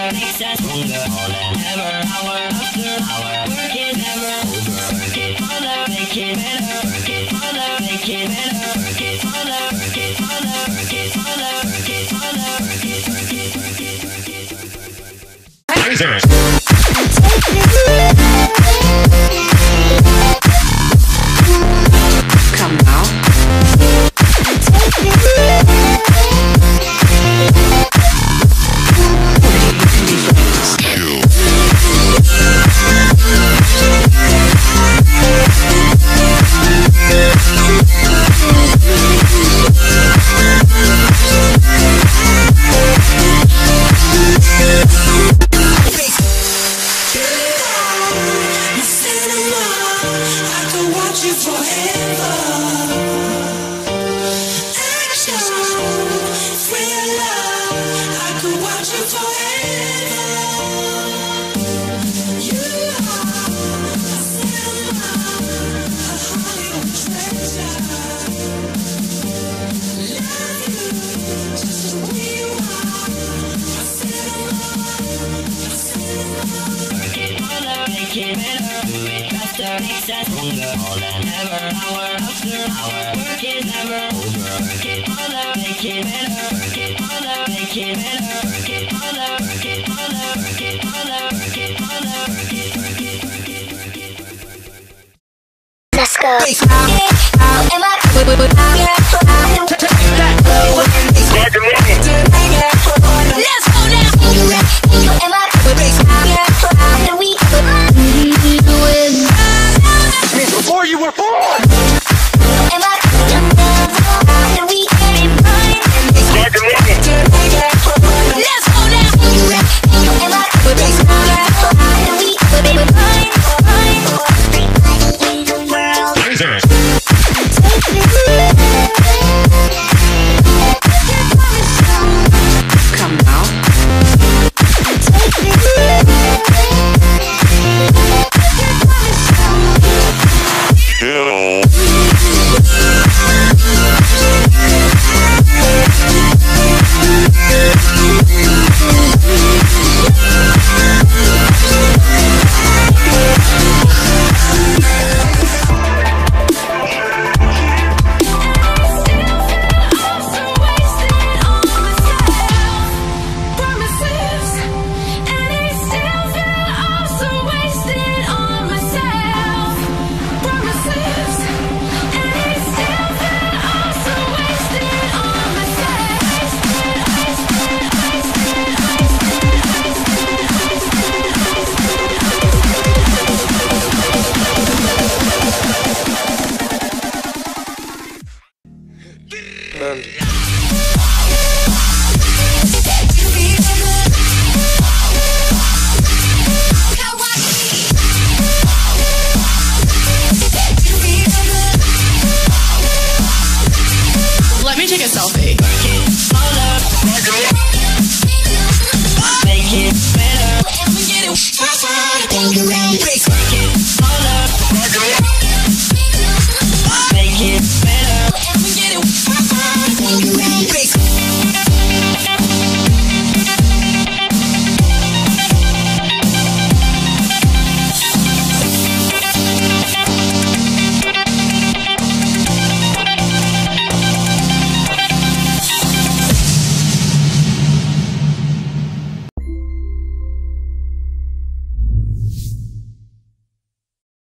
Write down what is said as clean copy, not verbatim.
faster, makes us stronger more than ever. Hour after hour, work it never over. Work it harder, make it better. Work it harder, make it better. Work it harder, work it harder, work it harder, work it harder, work it, work it, work it, work it, work it, work it. Come now. Makes us stronger more than ever. Hour after hour, work is never over. Work it harder, make it better. Work it harder, make it better. Work it harder, work it harder, work it harder, work it harder, work it, work it, work it, work it, work it. Let's go. Let's go.